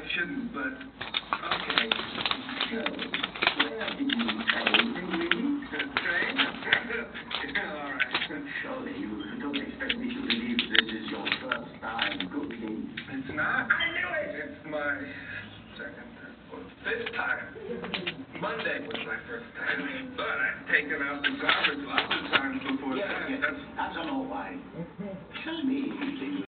I shouldn't, but okay. So, where did you train, really? Train? All right. Surely you don't expect me to believe this is your first time cooking. It's not? I knew it! It's my second, third, fourth, fifth time. Monday was my first time. But I've taken out the garbage lots of times before that. Yes, that's all right. Tell me,